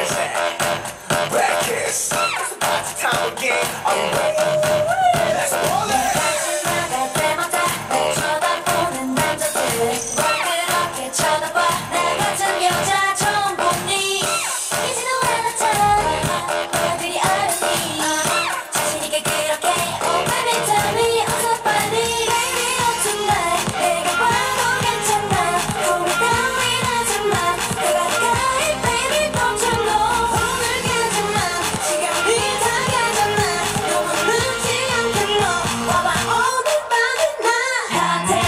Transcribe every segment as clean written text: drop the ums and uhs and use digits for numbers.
Back time again. Are you ready? Let's roll it. 나갈 때마다 날 쳐다보는 남자들 왜 그렇게 쳐다봐 나 같은 여자 처음 보니 이제는 알았잖아 왜 그리 어렵니 자신있게 그렇게 Oh baby tell me 어서 빨리 Baby 어떤 날 내게 봐도 괜찮아 우리 따윈하지마 내가 가까이 Baby 멈춰 오늘까지만 시간이 다 가잖아 너무 늦지 않게 너 와봐 오늘 밤은 나한테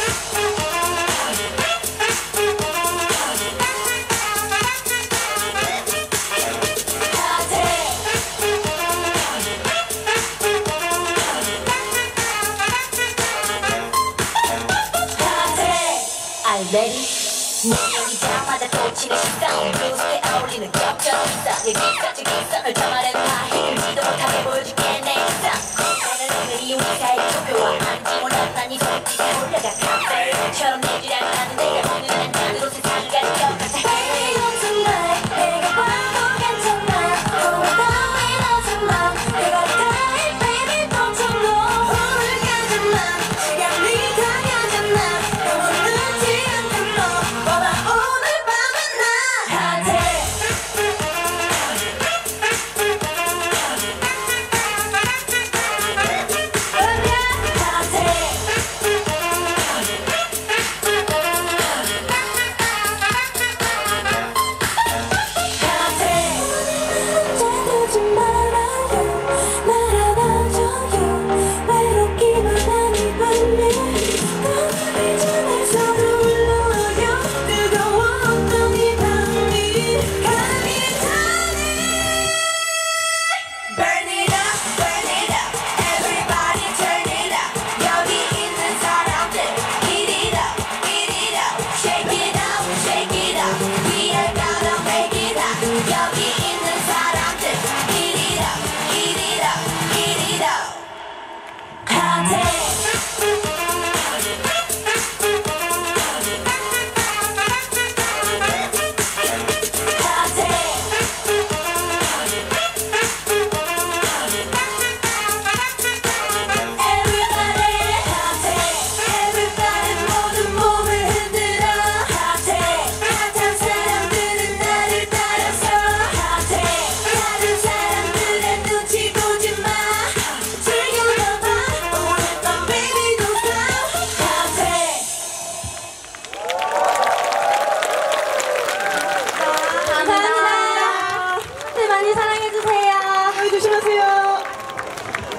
알레리 몸이 열리자마자 꽂히는 시선 블루스에 어울리는 겹쳐진 이상 여기서 저기서 널 더 말해봐 힘들지도 못하게 보여줄게 내 이상 나는 오늘이 우리 사이 투표와 아닌지 몰라 난이 손짓에 올려가 카페처럼 내주라